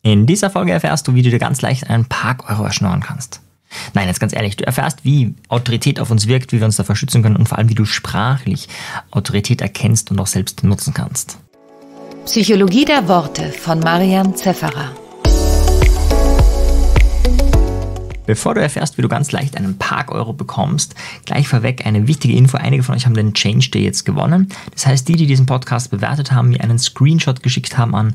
In dieser Folge erfährst du, wie du dir ganz leicht einen Park-Euro erschnorren kannst. Nein, jetzt ganz ehrlich, du erfährst, wie Autorität auf uns wirkt, wie wir uns davor schützen können und vor allem, wie du sprachlich Autorität erkennst und auch selbst nutzen kannst. Psychologie der Worte von Marian Zefferer. Bevor du erfährst, wie du ganz leicht einen Park-Euro bekommst, gleich vorweg eine wichtige Info. Einige von euch haben den Change Day jetzt gewonnen. Das heißt, die diesen Podcast bewertet haben, mir einen Screenshot geschickt haben an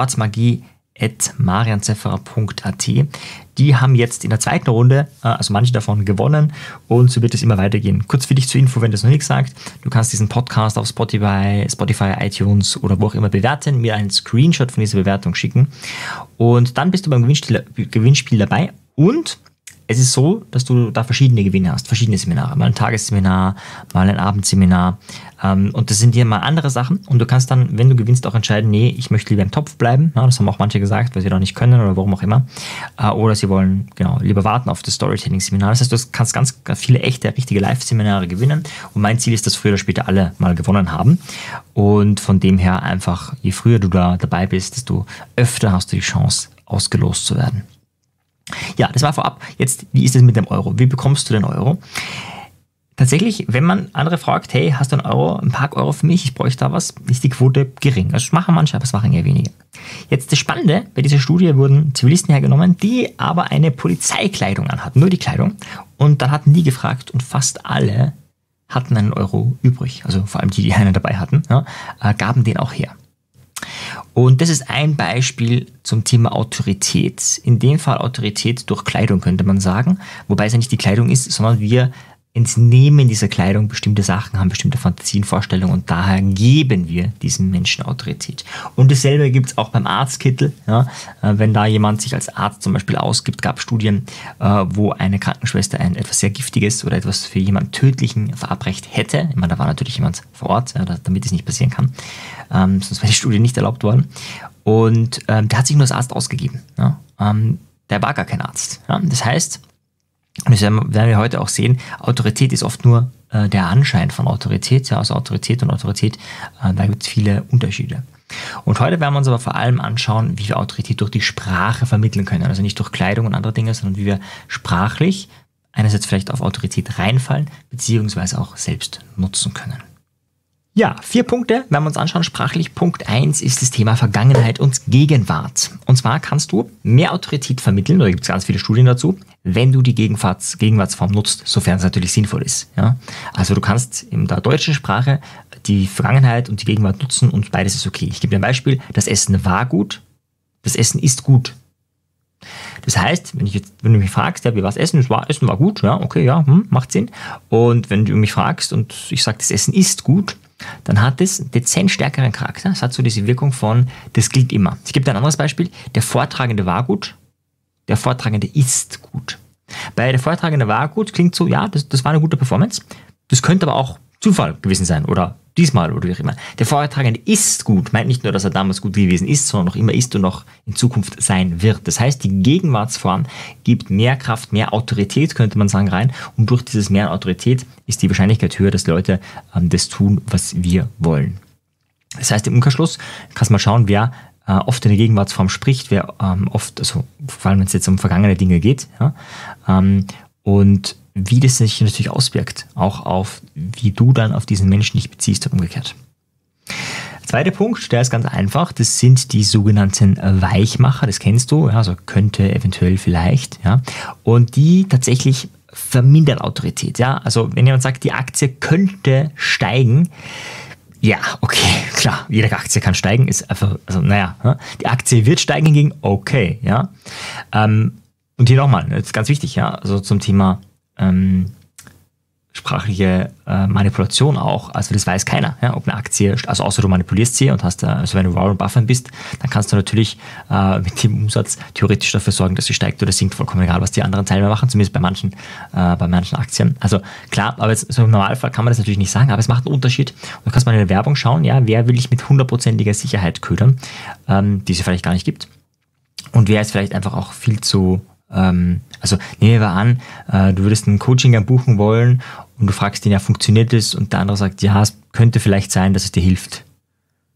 wortmagie@marianzefferer.at. Die haben jetzt in der zweiten Runde, also manche davon, gewonnen und so wird es immer weitergehen. Kurz für dich zur Info, wenn das noch nichts sagt, du kannst diesen Podcast auf Spotify, iTunes oder wo auch immer bewerten, mir einen Screenshot von dieser Bewertung schicken und dann bist du beim Gewinnspiel dabei und es ist so, dass du da verschiedene Gewinne hast, verschiedene Seminare, mal ein Tagesseminar, mal ein Abendseminar und das sind hier mal andere Sachen und du kannst dann, wenn du gewinnst, auch entscheiden, nee, ich möchte lieber im Topf bleiben, ja, das haben auch manche gesagt, weil sie noch nicht können oder warum auch immer, oder sie wollen lieber warten auf das Storytelling-Seminar. Das heißt, du kannst ganz viele echte, richtige Live-Seminare gewinnen und mein Ziel ist, dass früher oder später alle mal gewonnen haben und von dem her einfach, je früher du da dabei bist, desto öfter hast du die Chance, ausgelost zu werden. Ja, das war vorab. Jetzt, wie ist es mit dem Euro? Wie bekommst du den Euro? Tatsächlich, wenn man andere fragt, hey, hast du einen Euro, ein Park-Euro für mich, ich bräuchte da was, ist die Quote gering. Das machen manche, aber es machen eher wenige. Jetzt das Spannende, bei dieser Studie wurden Zivilisten hergenommen, die aber eine Polizeikleidung anhatten, nur die Kleidung. Und dann hatten die gefragt und fast alle hatten einen Euro übrig. Also vor allem die, die einen dabei hatten, ja, gaben den auch her. Und das ist ein Beispiel zum Thema Autorität. In dem Fall Autorität durch Kleidung, könnte man sagen. Wobei es ja nicht die Kleidung ist, sondern wir entnehmen dieser Kleidung bestimmte Sachen, haben bestimmte Fantasien, Vorstellungen und daher geben wir diesem Menschen Autorität. Und dasselbe gibt es auch beim Arztkittel. Ja? Wenn da jemand sich als Arzt zum Beispiel ausgibt, gab es Studien, wo eine Krankenschwester etwas sehr Giftiges oder etwas für jemanden Tödlichen verabreicht hätte. Ich meine, da war natürlich jemand vor Ort, ja, damit es nicht passieren kann. Sonst wäre die Studie nicht erlaubt worden. Und der hat sich nur als Arzt ausgegeben. Ja? Der war gar kein Arzt. Ja? Das heißt, und das werden wir heute auch sehen, Autorität ist oft nur der Anschein von Autorität. Ja, also Autorität und Autorität, da gibt es viele Unterschiede. Und heute werden wir uns aber vor allem anschauen, wie wir Autorität durch die Sprache vermitteln können. Also nicht durch Kleidung und andere Dinge, sondern wie wir sprachlich einerseits vielleicht auf Autorität reinfallen, beziehungsweise auch selbst nutzen können. Ja, 4 Punkte werden wir uns anschauen. Sprachlich Punkt 1 ist das Thema Vergangenheit und Gegenwart. Und zwar kannst du mehr Autorität vermitteln, oder gibt es ganz viele Studien dazu, wenn du die Gegenwartsform nutzt, sofern es natürlich sinnvoll ist. Ja? Also du kannst in der deutschen Sprache die Vergangenheit und die Gegenwart nutzen und beides ist okay. Ich gebe dir ein Beispiel. Das Essen war gut, das Essen ist gut. Das heißt, wenn du mich fragst, ja, wie war das Essen? Essen war gut, ja, okay, ja, macht Sinn. Und wenn du mich fragst und ich sage, das Essen ist gut, dann hat es einen dezent stärkeren Charakter. Es hat so diese Wirkung von, das gilt immer. Ich gebe dir ein anderes Beispiel. Der Vortragende war gut, der Vortragende ist gut. Bei der Vortragende war gut klingt so, ja, das war eine gute Performance. Das könnte aber auch Zufall gewesen sein oder diesmal oder wie auch immer. Der Vortragende ist gut, meint nicht nur, dass er damals gut gewesen ist, sondern noch immer ist und noch in Zukunft sein wird. Das heißt, die Gegenwartsform gibt mehr Kraft, mehr Autorität, könnte man sagen, rein. Und durch dieses mehr Autorität ist die Wahrscheinlichkeit höher, dass Leute das tun, was wir wollen. Das heißt, im Umkehrschluss kannst du mal schauen, wer oft in der Gegenwartsform spricht, wer oft, also vor allem wenn es jetzt um vergangene Dinge geht, ja, und wie das sich natürlich auswirkt, auch auf, wie du dann auf diesen Menschen dich beziehst und umgekehrt. Zweiter Punkt, der ist ganz einfach, das sind die sogenannten Weichmacher, das kennst du, ja, also könnte, eventuell, vielleicht, ja, und die tatsächlich vermindern Autorität, ja, also wenn jemand sagt, die Aktie könnte steigen, ja, okay, klar, jede Aktie kann steigen, ist einfach, also naja, die Aktie wird steigen hingegen, okay, ja, und hier nochmal, das ist ganz wichtig, ja, also zum Thema sprachliche Manipulation auch, also das weiß keiner, ja, ob eine Aktie, also außer du manipulierst sie und hast, also wenn du Warren Buffett bist, dann kannst du natürlich mit dem Umsatz theoretisch dafür sorgen, dass sie steigt oder sinkt, vollkommen egal, was die anderen Teilnehmer machen, zumindest bei manchen Aktien. Also klar, aber jetzt, so im Normalfall kann man das natürlich nicht sagen, aber es macht einen Unterschied. Und du kannst mal in der Werbung schauen, ja, wer will ich mit 100%iger Sicherheit ködern, die es vielleicht gar nicht gibt. Und wer ist vielleicht einfach auch viel zu also nehmen wir an, du würdest einen Coaching buchen wollen und du fragst ihn, ja, funktioniert das? Und der andere sagt, ja, es könnte vielleicht sein, dass es dir hilft.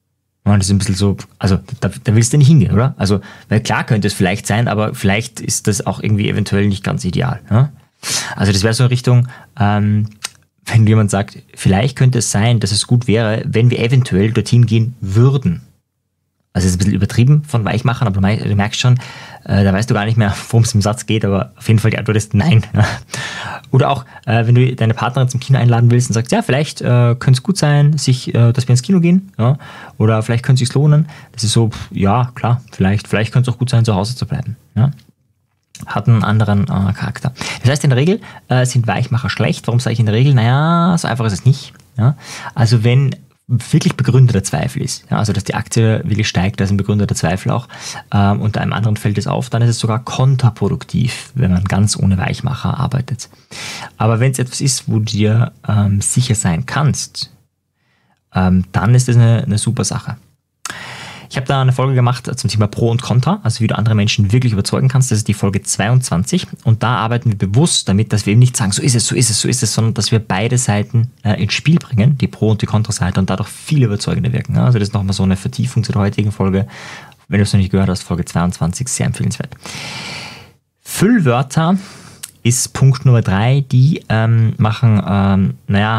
Und das ist ein bisschen so, also da willst du nicht hingehen, oder? Also, weil klar könnte es vielleicht sein, aber vielleicht ist das auch irgendwie eventuell nicht ganz ideal. Ja? Also das wäre so in Richtung, wenn jemand sagt, vielleicht könnte es sein, dass es gut wäre, wenn wir eventuell dorthin gehen würden. Also es ist ein bisschen übertrieben von Weichmachern, aber du merkst schon, da weißt du gar nicht mehr, worum es im Satz geht, aber auf jeden Fall die Antwort ist nein. Oder auch, wenn du deine Partnerin zum Kino einladen willst und sagst, ja, vielleicht könnte es gut sein, dass wir ins Kino gehen, ja? Oder vielleicht könnte es sich lohnen. Das ist so, ja, klar, vielleicht könnte es auch gut sein, zu Hause zu bleiben. Ja? Hat einen anderen Charakter. Das heißt, in der Regel sind Weichmacher schlecht. Warum sage ich in der Regel? Naja, so einfach ist es nicht. Ja? Also wenn wirklich begründeter Zweifel ist, ja, also dass die Aktie wirklich steigt, da ist ein begründeter Zweifel auch, und einem anderen fällt es auf, dann ist es sogar kontraproduktiv, wenn man ganz ohne Weichmacher arbeitet. Aber wenn es etwas ist, wo du dir sicher sein kannst, dann ist das eine super Sache. Ich habe da eine Folge gemacht zum Thema Pro und Contra, also wie du andere Menschen wirklich überzeugen kannst. Das ist die Folge 22 und da arbeiten wir bewusst damit, dass wir eben nicht sagen, so ist es, sondern dass wir beide Seiten ins Spiel bringen, die Pro- und die Contra-Seite und dadurch viel überzeugender wirken. Also das ist nochmal so eine Vertiefung zu der heutigen Folge. Wenn du es noch nicht gehört hast, Folge 22, sehr empfehlenswert. Füllwörter ist Punkt Nummer 3, die machen,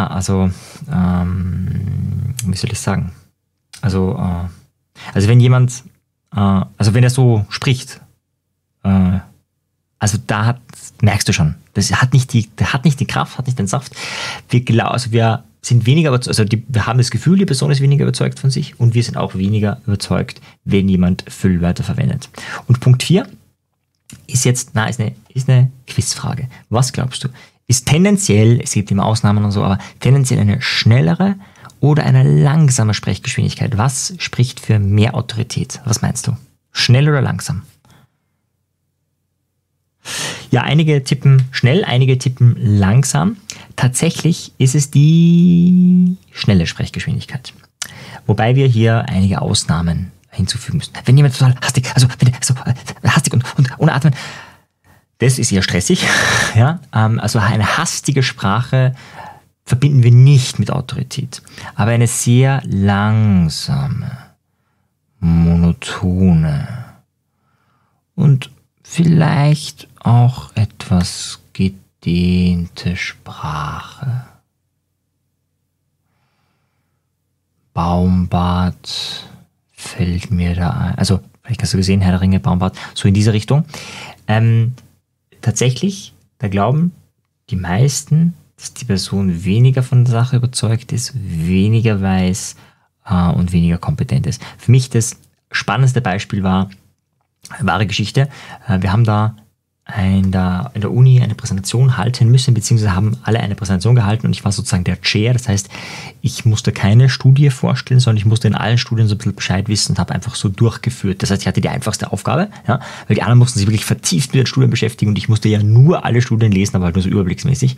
wie soll ich sagen, also wenn jemand, wenn er so spricht, merkst du schon, das hat nicht die Kraft, hat nicht den Saft. Wir sind weniger überzeugt, wir haben das Gefühl, die Person ist weniger überzeugt von sich und wir sind auch weniger überzeugt, wenn jemand Füllwörter verwendet. Und Punkt 4 ist jetzt, ist eine Quizfrage. Was glaubst du? Ist tendenziell, es gibt immer Ausnahmen und so, aber tendenziell eine schnellere oder eine langsame Sprechgeschwindigkeit? Was spricht für mehr Autorität? Was meinst du? Schnell oder langsam? Ja, einige tippen schnell, einige tippen langsam. Tatsächlich ist es die schnelle Sprechgeschwindigkeit. Wobei wir hier einige Ausnahmen hinzufügen müssen. Wenn jemand total hastig, hastig und ohne Atmen, das ist eher stressig. Ja? Also eine hastige Sprache verbinden wir nicht mit Autorität. Aber eine sehr langsame, monotone und vielleicht auch etwas gedehnte Sprache. Baumbart fällt mir da ein. Also, vielleicht hast du gesehen, Herr der Ringe, Baumbart, so in diese Richtung. Tatsächlich, da glauben die meisten, dass die Person weniger von der Sache überzeugt ist, weniger weiß und weniger kompetent ist. Für mich das spannendste Beispiel war wahre Geschichte. Wir haben da in der Uni eine Präsentation halten müssen, beziehungsweise haben alle eine Präsentation gehalten und ich war sozusagen der Chair. Das heißt, ich musste keine Studie vorstellen, sondern ich musste in allen Studien so ein bisschen Bescheid wissen und habe einfach so durchgeführt. Das heißt, ich hatte die einfachste Aufgabe, ja, weil die anderen mussten sich wirklich vertieft mit den Studien beschäftigen und ich musste ja nur alle Studien lesen, aber halt nur so überblicksmäßig.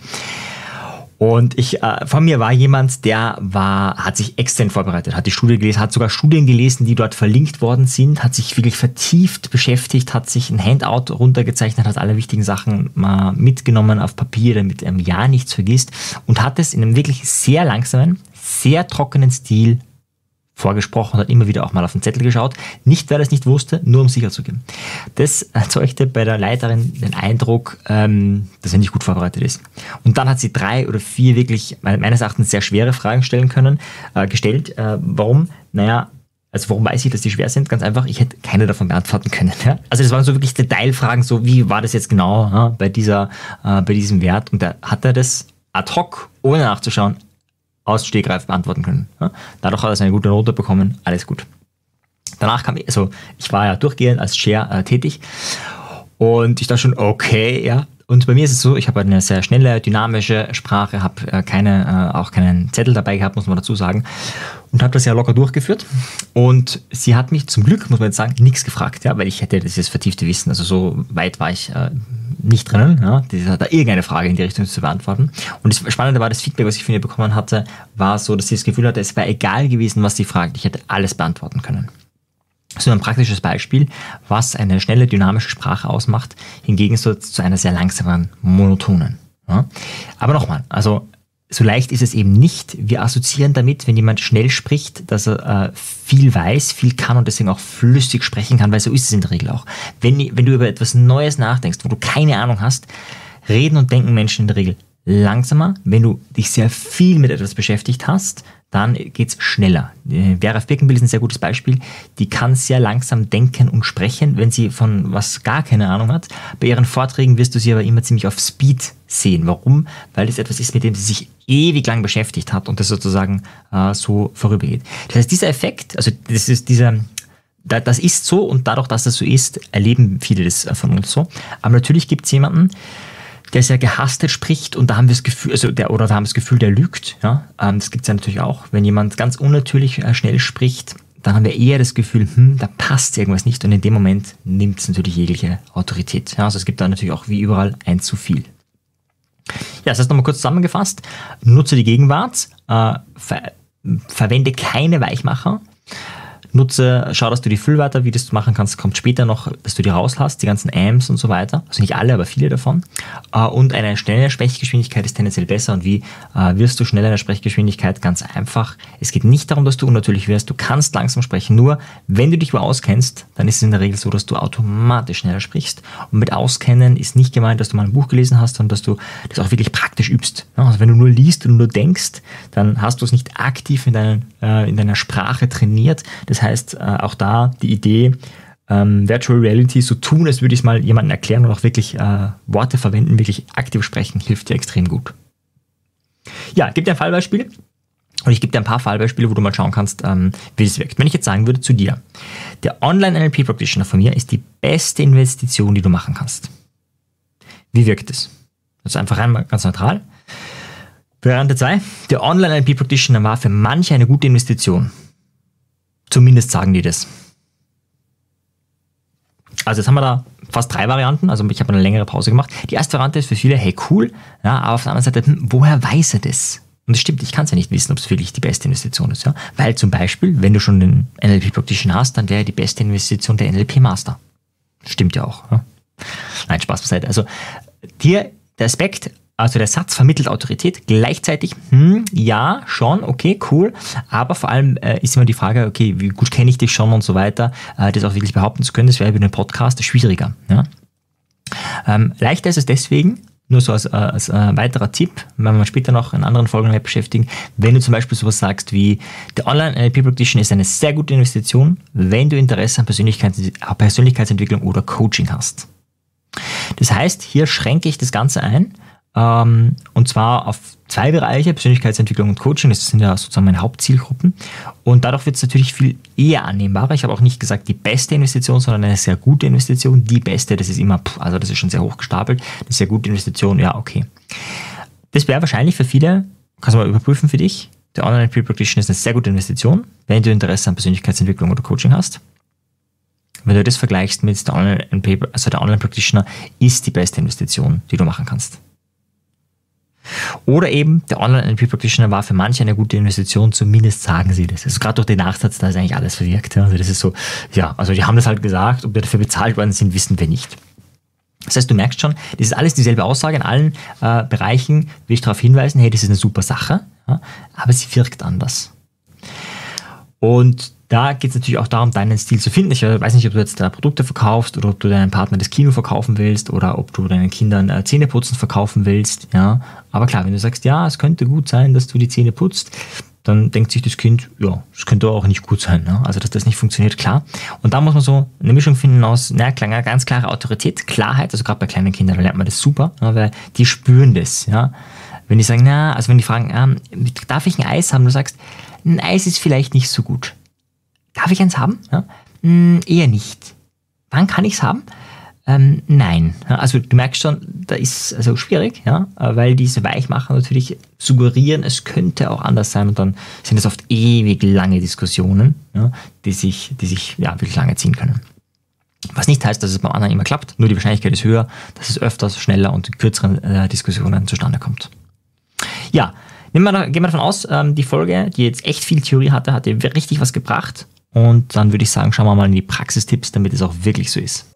Und von mir war jemand, hat sich extern vorbereitet, hat die Studie gelesen, hat sogar Studien gelesen, die dort verlinkt worden sind, hat sich wirklich vertieft beschäftigt, hat sich ein Handout runtergezeichnet, hat alle wichtigen Sachen mal mitgenommen auf Papier, damit er ja nichts vergisst und hat es in einem wirklich sehr langsamen, sehr trockenen Stil vorgesprochen und hat immer wieder auch mal auf den Zettel geschaut. Nicht, weil er es nicht wusste, nur um sicher zu gehen. Das erzeugte bei der Leiterin den Eindruck, dass er nicht gut vorbereitet ist. Und dann hat sie 3 oder 4 wirklich, meines Erachtens, sehr schwere Fragen gestellt. Warum? Warum weiß ich, dass die schwer sind? Ganz einfach, ich hätte keine davon beantworten können. Ja? Also das waren so wirklich Detailfragen, so wie war das jetzt genau bei diesem Wert? Und da hat er das ad hoc, ohne nachzuschauen, aus Stegreif beantworten können. Ja? Dadurch hat er eine gute Note bekommen, alles gut. Danach ich war ja durchgehend als Chair tätig und ich dachte schon, okay, ja. Und bei mir ist es so, ich habe eine sehr schnelle, dynamische Sprache, habe auch keinen Zettel dabei gehabt, muss man dazu sagen, und habe das ja locker durchgeführt. Und sie hat mich zum Glück, muss man jetzt sagen, nichts gefragt, ja, weil ich hätte dieses vertiefte Wissen, also so weit war ich nicht drinnen, ja, da irgendeine Frage in die Richtung zu beantworten. Und das Spannende war, das Feedback, was ich von ihr bekommen hatte, war so, dass sie das Gefühl hatte, es war egal gewesen, was sie fragt, ich hätte alles beantworten können. So ein praktisches Beispiel, was eine schnelle, dynamische Sprache ausmacht, hingegen so zu einer sehr langsamen, monotonen. Ja. Aber nochmal, also so leicht ist es eben nicht. Wir assoziieren damit, wenn jemand schnell spricht, dass er viel weiß, viel kann und deswegen auch flüssig sprechen kann, weil so ist es in der Regel auch. Wenn du über etwas Neues nachdenkst, wo du keine Ahnung hast, reden und denken Menschen in der Regel langsamer. Wenn du dich sehr viel mit etwas beschäftigt hast, dann geht's schneller. Vera Birkenbiel ist ein sehr gutes Beispiel. Die kann sehr langsam denken und sprechen, wenn sie von was gar keine Ahnung hat. Bei ihren Vorträgen wirst du sie aber immer ziemlich auf Speed sehen. Warum? Weil das etwas ist, mit dem sie sich ewig lang beschäftigt hat und das sozusagen so vorübergeht. Das heißt, dieser Effekt, also das ist so und dadurch, dass das so ist, erleben viele das von uns so. Aber natürlich gibt es jemanden, der sehr gehastet spricht und da haben wir das Gefühl, der lügt. Ja? Das gibt es ja natürlich auch. Wenn jemand ganz unnatürlich schnell spricht, dann haben wir eher das Gefühl, da passt irgendwas nicht und in dem Moment nimmt es natürlich jegliche Autorität. Ja? Also es gibt da natürlich auch wie überall ein zu viel. Ja, das heißt nochmal kurz zusammengefasst, nutze die Gegenwart, verwende keine Weichmacher, schau, dass du die Füllwörter, wie das du machen kannst, kommt später noch, dass du die rauslässt, die ganzen Ams und so weiter. Also nicht alle, aber viele davon. Und eine schnelle Sprechgeschwindigkeit ist tendenziell besser. Und wie wirst du schneller in der Sprechgeschwindigkeit? Ganz einfach. Es geht nicht darum, dass du unnatürlich wirst. Du kannst langsam sprechen. Nur, wenn du dich wo auskennst, dann ist es in der Regel so, dass du automatisch schneller sprichst. Und mit Auskennen ist nicht gemeint, dass du mal ein Buch gelesen hast, sondern dass du das auch wirklich praktisch übst. Also wenn du nur liest und nur denkst, dann hast du es nicht aktiv in deiner Sprache trainiert. Das heißt, auch da die Idee, Virtual Reality so tun, als würde ich es mal jemandem erklären und auch wirklich Worte verwenden, wirklich aktiv sprechen, hilft dir extrem gut. Ja, ich gebe dir ein Fallbeispiel und ich gebe dir ein paar Fallbeispiele, wo du mal schauen kannst, wie das wirkt. Wenn ich jetzt sagen würde zu dir, der Online-NLP-Practitioner von mir ist die beste Investition, die du machen kannst. Wie wirkt es? Also einfach rein ganz neutral. Variante 2, der Online-NLP-Practitioner war für manche eine gute Investition. Zumindest sagen die das. Also jetzt haben wir da fast 3 Varianten, also ich habe eine längere Pause gemacht. Die erste Variante ist für viele, hey cool, ja, aber auf der anderen Seite, woher weiß er das? Und das stimmt, ich kann es ja nicht wissen, ob es wirklich die beste Investition ist. Ja? Weil zum Beispiel, wenn du schon den NLP-Practitioner hast, dann wäre die beste Investition der NLP-Master. Stimmt ja auch. Ja? Nein, Spaß beiseite. Also hier der Aspekt, also der Satz vermittelt Autorität, gleichzeitig, ja, schon, okay, cool, aber vor allem ist immer die Frage, okay, wie gut kenne ich dich schon und so weiter, das auch wirklich behaupten zu können, das wäre über den Podcast schwieriger. Ja? Leichter ist es deswegen, nur so als weiterer Tipp, wenn wir später noch in anderen Folgen damit beschäftigen, wenn du zum Beispiel sowas sagst wie, der Online-NLP-Practitioner ist eine sehr gute Investition, wenn du Interesse an Persönlichkeitsentwicklung oder Coaching hast. Das heißt, hier schränke ich das Ganze ein, und zwar auf 2 Bereiche, Persönlichkeitsentwicklung und Coaching, das sind ja sozusagen meine Hauptzielgruppen und dadurch wird es natürlich viel eher annehmbarer. Ich habe auch nicht gesagt die beste Investition, sondern eine sehr gute Investition. Die beste, das ist immer, also das ist schon sehr hoch gestapelt, eine sehr gute Investition, ja okay. Das wäre wahrscheinlich für viele, kannst du mal überprüfen für dich, der Online-NLP-Practitioner ist eine sehr gute Investition, wenn du Interesse an Persönlichkeitsentwicklung oder Coaching hast. Wenn du das vergleichst mit der Online-NLP, also der Online-Practitioner ist die beste Investition, die du machen kannst. Oder eben, der Online-NLP-Practitioner war für manche eine gute Investition, zumindest sagen sie das. Also gerade durch den Nachsatz, da ist eigentlich alles verwirkt. Ja. Also das ist so, ja, also die haben das halt gesagt, ob die dafür bezahlt worden sind, wissen wir nicht. Das heißt, du merkst schon, das ist alles dieselbe Aussage. In allen Bereichen will ich darauf hinweisen, hey, das ist eine super Sache, ja, aber sie wirkt anders. Und da geht es natürlich auch darum, deinen Stil zu finden. Ich weiß nicht, ob du jetzt Produkte verkaufst oder ob du deinem Partner das Kino verkaufen willst oder ob du deinen Kindern Zähneputzen verkaufen willst. Ja, aber klar, wenn du sagst, ja, es könnte gut sein, dass du die Zähne putzt, dann denkt sich das Kind, ja, es könnte auch nicht gut sein. Ne? Also, dass das nicht funktioniert, klar. Und da muss man so eine Mischung finden aus ganz klare Autorität, Klarheit. Also gerade bei kleinen Kindern, da lernt man das super, weil die spüren das. Ja? Wenn die sagen, also wenn die fragen, darf ich ein Eis haben? Du sagst, ein Eis ist vielleicht nicht so gut. Darf ich eins haben? Ja? Eher nicht. Wann kann ich es haben? Nein. Also du merkst schon, da ist also schwierig, ja? Weil diese Weichmacher natürlich suggerieren, es könnte auch anders sein und dann sind es oft ewig lange Diskussionen, ja? die sich ja, wirklich lange ziehen können. Was nicht heißt, dass es beim anderen immer klappt, nur die Wahrscheinlichkeit ist höher, dass es öfters, schneller und in kürzeren Diskussionen zustande kommt. Ja, gehen wir davon aus, die Folge, die jetzt echt viel Theorie hatte, hat dir richtig was gebracht. Und dann würde ich sagen, schauen wir mal in die Praxistipps, damit es auch wirklich so ist.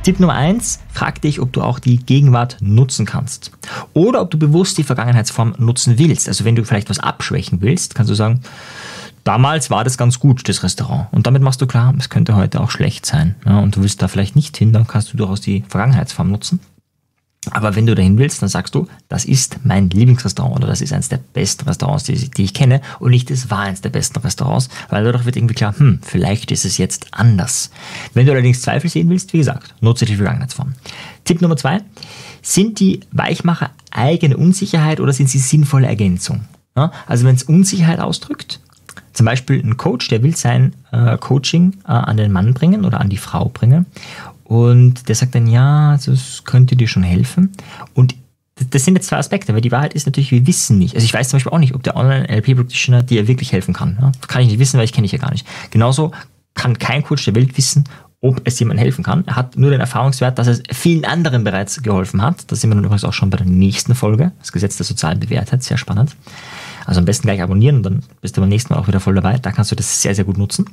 Tipp Nummer 1, frag dich, ob du auch die Gegenwart nutzen kannst. Oder ob du bewusst die Vergangenheitsform nutzen willst. Also wenn du vielleicht was abschwächen willst, kannst du sagen, damals war das ganz gut, das Restaurant. Und damit machst du klar, es könnte heute auch schlecht sein. Ja, und du willst da vielleicht nicht hin, dann kannst du durchaus die Vergangenheitsform nutzen. Aber wenn du dahin willst, dann sagst du, das ist mein Lieblingsrestaurant oder das ist eines der besten Restaurants, die ich kenne und nicht, es war eines der besten Restaurants, weil dadurch wird irgendwie klar, vielleicht ist es jetzt anders. Wenn du allerdings Zweifel sehen willst, wie gesagt, nutze die Vergangenheitsform. Tipp Nummer 2, sind die Weichmacher eigene Unsicherheit oder sind sie sinnvolle Ergänzung? Ja, also wenn es Unsicherheit ausdrückt, zum Beispiel ein Coach, der will sein Coaching an den Mann bringen oder an die Frau bringen und der sagt dann, ja, das könnte dir schon helfen. Und das sind jetzt zwei Aspekte, weil die Wahrheit ist natürlich, wir wissen nicht. Also ich weiß zum Beispiel auch nicht, ob der Online-NLP-Practitioner dir wirklich helfen kann. Ja? Das kann ich nicht wissen, weil ich kenne dich ja gar nicht. Genauso kann kein Coach der Welt wissen, ob es jemandem helfen kann. Er hat nur den Erfahrungswert, dass es vielen anderen bereits geholfen hat. Da sind wir dann übrigens auch schon bei der nächsten Folge. Das Gesetz der sozialen Bewährtheit, sehr spannend. Also am besten gleich abonnieren und dann bist du beim nächsten Mal auch wieder voll dabei. Da kannst du das sehr, sehr gut nutzen.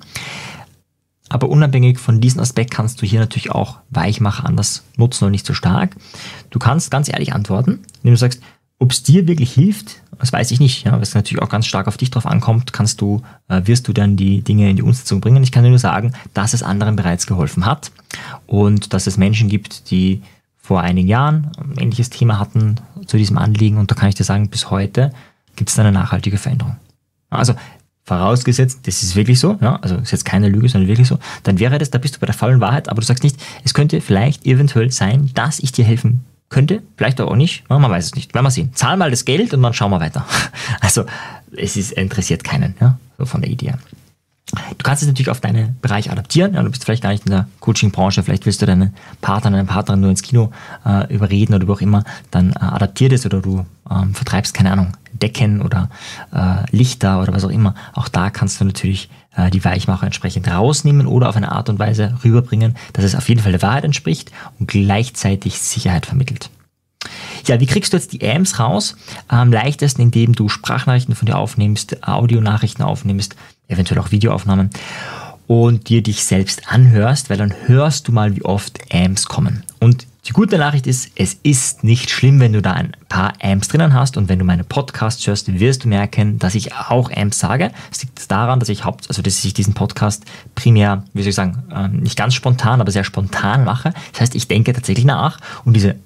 Aber unabhängig von diesem Aspekt kannst du hier natürlich auch Weichmacher anders nutzen und nicht so stark. Du kannst ganz ehrlich antworten, indem du sagst, ob es dir wirklich hilft, das weiß ich nicht. Ja, weil es natürlich auch ganz stark auf dich drauf ankommt, wirst du dann die Dinge in die Umsetzung bringen. Ich kann dir nur sagen, dass es anderen bereits geholfen hat und dass es Menschen gibt, die vor einigen Jahren ein ähnliches Thema hatten zu diesem Anliegen und da kann ich dir sagen, bis heute gibt es eine nachhaltige Veränderung. Also vorausgesetzt, das ist wirklich so, ja, also ist jetzt keine Lüge, sondern wirklich so, dann wäre das, da bist du bei der faulen Wahrheit, aber du sagst nicht, es könnte vielleicht eventuell sein, dass ich dir helfen könnte, vielleicht auch nicht, ja, man weiß es nicht, werden wir sehen. Zahl mal das Geld und dann schauen wir weiter. Also interessiert keinen, ja, so von der Idee. Du kannst es natürlich auf deinen Bereich adaptieren. Ja, du bist vielleicht gar nicht in der Coaching-Branche, vielleicht willst du deinen Partner, deine Partnerin nur ins Kino überreden oder wie auch immer, dann adaptier das oder du vertreibst, keine Ahnung, Decken oder Lichter oder was auch immer. Auch da kannst du natürlich die Weichmacher entsprechend rausnehmen oder auf eine Art und Weise rüberbringen, dass es auf jeden Fall der Wahrheit entspricht und gleichzeitig Sicherheit vermittelt. Ja, wie kriegst du jetzt die AMs raus? Am leichtesten, indem du Sprachnachrichten von dir aufnimmst, Audionachrichten aufnimmst, eventuell auch Videoaufnahmen und dir dich selbst anhörst, weil dann hörst du mal, wie oft AMs kommen. Und die gute Nachricht ist, es ist nicht schlimm, wenn du da ein paar AMs drinnen hast und wenn du meine Podcasts hörst, wirst du merken, dass ich auch AMs sage. Es liegt daran, dass ich diesen Podcast primär, wie soll ich sagen, nicht ganz spontan, aber sehr spontan mache. Das heißt, ich denke tatsächlich nach und diese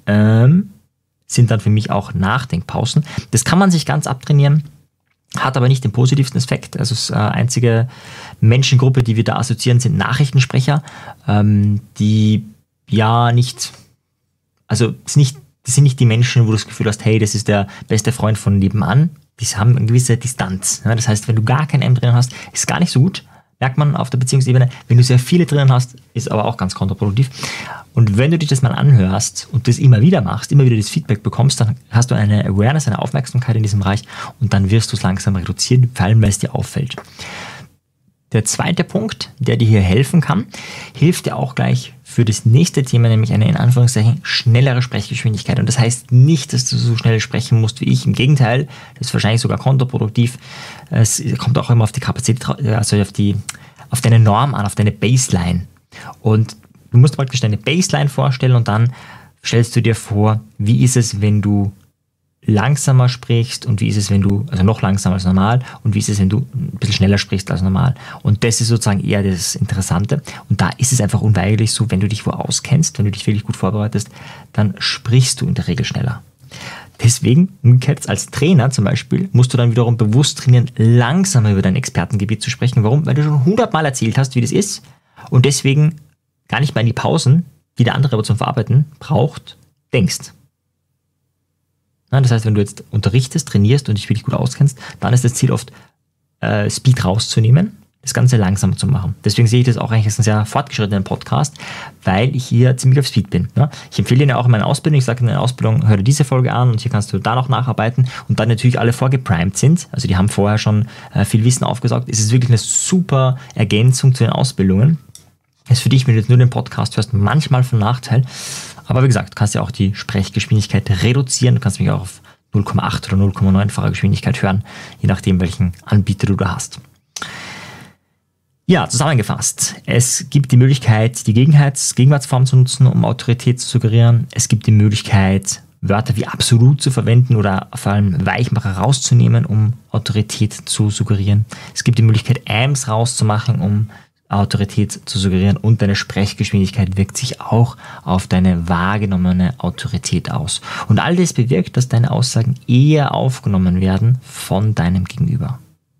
sind dann für mich auch Nachdenkpausen. Das kann man sich ganz abtrainieren, hat aber nicht den positivsten Effekt. Also die einzige Menschengruppe, die wir da assoziieren, sind Nachrichtensprecher, die ja nicht, also das sind nicht die Menschen, wo du das Gefühl hast, hey, das ist der beste Freund von nebenan. Die haben eine gewisse Distanz. Das heißt, wenn du gar kein M drin hast, ist gar nicht so gut. Merkt man auf der Beziehungsebene. Wenn du sehr viele drinnen hast, ist aber auch ganz kontraproduktiv. Und wenn du dich das mal anhörst und das immer wieder machst, immer wieder das Feedback bekommst, dann hast du eine Awareness, eine Aufmerksamkeit in diesem Bereich und dann wirst du es langsam reduzieren, vor allem weil es dir auffällt. Der zweite Punkt, der dir hier helfen kann, hilft dir auch gleich für das nächste Thema, nämlich eine in Anführungszeichen schnellere Sprechgeschwindigkeit. Und das heißt nicht, dass du so schnell sprechen musst wie ich. Im Gegenteil, das ist wahrscheinlich sogar kontraproduktiv. Es kommt auch immer auf die Kapazität, also auf deine Norm an, auf deine Baseline. Und du musst praktisch deine Baseline vorstellen und dann stellst du dir vor, wie ist es, wenn du langsamer sprichst und wie ist es, wenn du, also noch langsamer als normal und wie ist es, wenn du ein bisschen schneller sprichst als normal. Und das ist sozusagen eher das Interessante. Und da ist es einfach unweigerlich so, wenn du dich wo auskennst, wenn du dich wirklich gut vorbereitest, dann sprichst du in der Regel schneller. Deswegen, umgekehrt als Trainer zum Beispiel, musst du dann wiederum bewusst trainieren, langsamer über dein Expertengebiet zu sprechen. Warum? Weil du schon 100-mal erzählt hast, wie das ist und deswegen gar nicht mal in die Pausen, die der andere aber zum Verarbeiten braucht, denkst. Das heißt, wenn du jetzt unterrichtest, trainierst und dich wirklich gut auskennst, dann ist das Ziel oft, Speed rauszunehmen, das Ganze langsamer zu machen. Deswegen sehe ich das auch eigentlich als einen sehr fortgeschrittenen Podcast, weil ich hier ziemlich auf Speed bin. Ich empfehle dir auch in meiner Ausbildung, ich sage in der Ausbildung, hör dir diese Folge an und hier kannst du da noch nacharbeiten und dann natürlich alle vorgeprimed sind, also die haben vorher schon viel Wissen aufgesaugt. Es ist wirklich eine super Ergänzung zu den Ausbildungen. Ist für dich, wenn du jetzt nur den Podcast hörst, manchmal von Nachteil. Aber wie gesagt, du kannst ja auch die Sprechgeschwindigkeit reduzieren. Du kannst mich auch auf 0,8 oder 0,9-fache Geschwindigkeit hören, je nachdem, welchen Anbieter du da hast. Ja, zusammengefasst. Es gibt die Möglichkeit, die Gegenwartsform zu nutzen, um Autorität zu suggerieren. Es gibt die Möglichkeit, Wörter wie absolut zu verwenden oder vor allem Weichmacher rauszunehmen, um Autorität zu suggerieren. Es gibt die Möglichkeit, Ams rauszumachen, um Autorität zu suggerieren, und deine Sprechgeschwindigkeit wirkt sich auch auf deine wahrgenommene Autorität aus. Und all das bewirkt, dass deine Aussagen eher aufgenommen werden von deinem Gegenüber.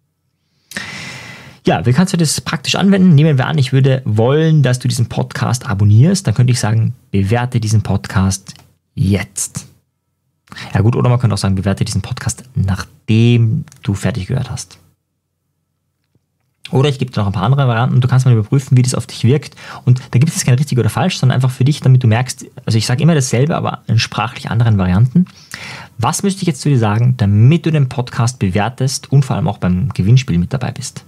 Ja, wie kannst du das praktisch anwenden? Nehmen wir an, ich würde wollen, dass du diesen Podcast abonnierst. Dann könnte ich sagen, bewerte diesen Podcast jetzt. Ja gut, oder man könnte auch sagen, bewerte diesen Podcast, nachdem du fertig gehört hast. Oder ich gebe dir noch ein paar andere Varianten. Du kannst mal überprüfen, wie das auf dich wirkt. Und da gibt es kein richtig oder falsch, sondern einfach für dich, damit du merkst, also ich sage immer dasselbe, aber in sprachlich anderen Varianten. Was müsste ich jetzt zu dir sagen, damit du den Podcast bewertest und vor allem auch beim Gewinnspiel mit dabei bist?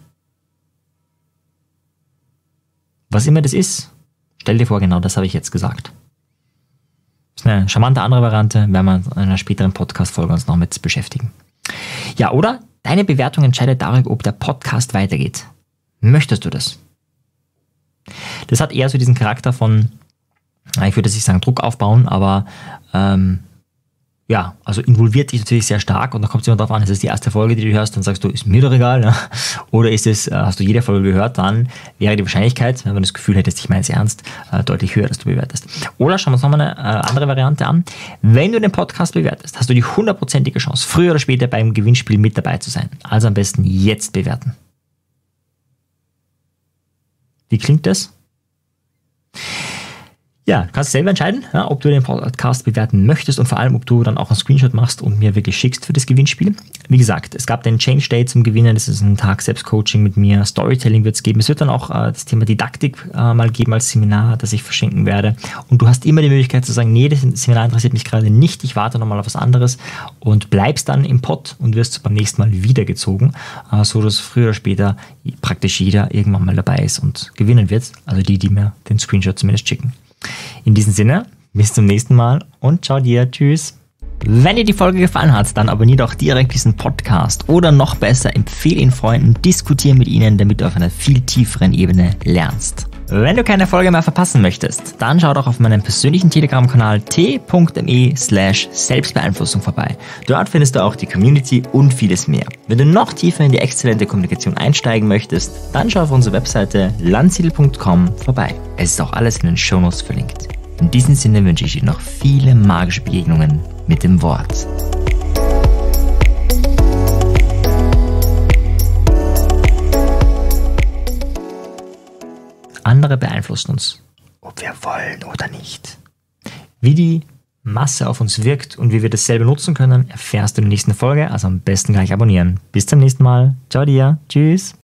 Was immer das ist, stell dir vor, genau das habe ich jetzt gesagt. Das ist eine charmante andere Variante, werden wir in einer späteren Podcast-Folge uns noch mit beschäftigen. Ja, oder deine Bewertung entscheidet darüber, ob der Podcast weitergeht. Möchtest du das? Das hat eher so diesen Charakter von, ich würde nicht sagen Druck aufbauen, aber ja, also involviert dich natürlich sehr stark, und da kommt es immer darauf an, ist es die erste Folge, die du hörst, dann sagst du, ist mir doch egal, ne? Oder ist es, hast du jede Folge gehört, dann wäre die Wahrscheinlichkeit, wenn du das Gefühl hättest, ich meine es ernst, deutlich höher, dass du bewertest. Oder schauen wir uns nochmal eine andere Variante an. Wenn du den Podcast bewertest, hast du die 100%ige Chance, früher oder später beim Gewinnspiel mit dabei zu sein. Also am besten jetzt bewerten. Wie klingt das? Ja, du kannst selber entscheiden, ja, ob du den Podcast bewerten möchtest, und vor allem, ob du dann auch einen Screenshot machst und mir wirklich schickst für das Gewinnspiel. Wie gesagt, es gab den Change Day zum Gewinnen, das ist ein Tag Selbstcoaching mit mir, Storytelling wird es geben. Es wird dann auch das Thema Didaktik mal geben als Seminar, das ich verschenken werde. Und du hast immer die Möglichkeit zu sagen, nee, das Seminar interessiert mich gerade nicht, ich warte nochmal auf was anderes, und bleibst dann im Pod und wirst beim nächsten Mal wiedergezogen, so dass früher oder später praktisch jeder irgendwann mal dabei ist und gewinnen wird. Also die mir den Screenshot zumindest schicken. In diesem Sinne, bis zum nächsten Mal und ciao dir, tschüss. Wenn dir die Folge gefallen hat, dann abonniere doch direkt diesen Podcast, oder noch besser, empfehle ihn Freunden, diskutiere mit ihnen, damit du auf einer viel tieferen Ebene lernst. Wenn du keine Folge mehr verpassen möchtest, dann schau doch auf meinem persönlichen Telegram-Kanal t.me/Selbstbeeinflussung vorbei. Dort findest du auch die Community und vieles mehr. Wenn du noch tiefer in die exzellente Kommunikation einsteigen möchtest, dann schau auf unsere Webseite landsiedel.com vorbei. Es ist auch alles in den Shownotes verlinkt. In diesem Sinne wünsche ich dir noch viele magische Begegnungen mit dem Wort. Andere beeinflussen uns, ob wir wollen oder nicht. Wie die Masse auf uns wirkt und wie wir dasselbe nutzen können, erfährst du in der nächsten Folge. Also am besten gleich abonnieren. Bis zum nächsten Mal. Ciao dir. Tschüss.